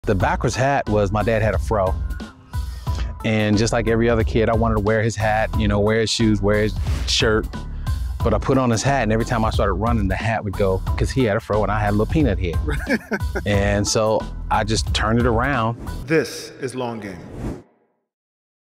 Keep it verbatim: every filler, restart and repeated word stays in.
The backwards hat was my dad had a fro. And just like every other kid, I wanted to wear his hat, you know, wear his shoes, wear his shirt. But I put on his hat, and every time I started running, the hat would go, because he had a fro and I had a little peanut head. And so I just turned it around. This is Long Game.